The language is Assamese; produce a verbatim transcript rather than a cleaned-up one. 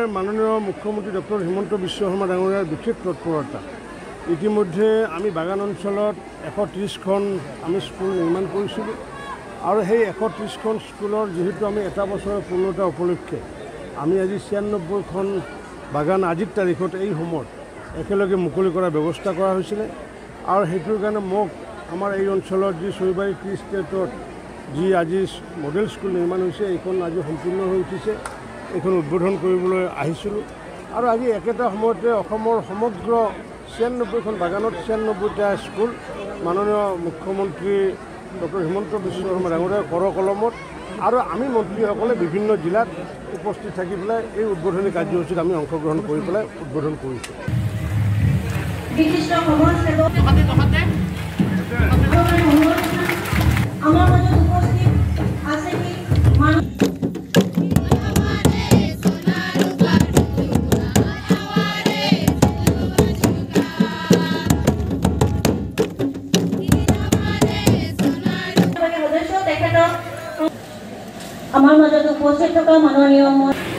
মাননীয় মুখ্যমন্ত্ৰী ডক্টৰ হিমন্ত বিশ্ব শৰ্মা ডাঙৰীয়াৰ বিশেষ তৎপৰতা ইতিমধ্যে আমি বাগান অঞ্চলত এশ ত্ৰিছখন আমি স্কুল নিৰ্মাণ কৰিছিলোঁ আৰু সেই এশ ত্ৰিছখন স্কুলৰ যেহেতু আমি এটা বছৰৰ পূৰ্ণতা উপলক্ষে আমি আজি ছিয়ান্নব্বৈখন বাগান আজিৰ তাৰিখত এই সময়ত একেলগে মুকলি কৰাৰ ব্যৱস্থা কৰা হৈছিলে আৰু সেইটোৰ কাৰণে মোক আমাৰ এই অঞ্চলত যি চৈবাৰী টি ষ্টেটত যি আজি মডেল স্কুল নিৰ্মাণ হৈছে এইখন আজি সম্পূৰ্ণ হৈ উঠিছে এইখন উদ্বোধন কৰিবলৈ আহিছিলোঁ আৰু আজি একেটা সময়তে অসমৰ সমগ্ৰ ছিয়ান্নব্বৈখন বাগানত ছিয়ান্নব্বৈটা স্কুল মাননীয় মুখ্যমন্ত্ৰী ডক্টৰ হিমন্ত বিশ্ব শৰ্মা ডাঙৰীয়াৰ কৰ কলমত আৰু আমি মন্ত্ৰীসকলে বিভিন্ন জিলাত উপস্থিত থাকি পেলাই এই উদ্বোধনী কাৰ্যসূচীত আমি অংশগ্ৰহণ কৰি পেলাই উদ্বোধন কৰিছোঁ। আমাৰ মাজত উপস্থিত থকা মাননীয়